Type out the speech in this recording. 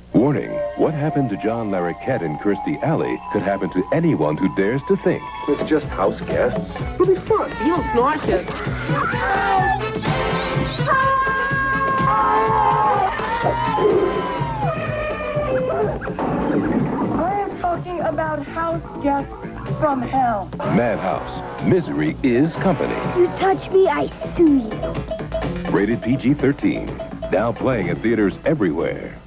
Warning, what happened to John Larroquette and Kirstie Alley could happen to anyone who dares to think. It's just house guests. It'll be fun. Diehl's nauseous. I am talking about house guests from hell. Madhouse. Misery is company. You touch me, I sue you. Rated PG-13. Now playing at theaters everywhere.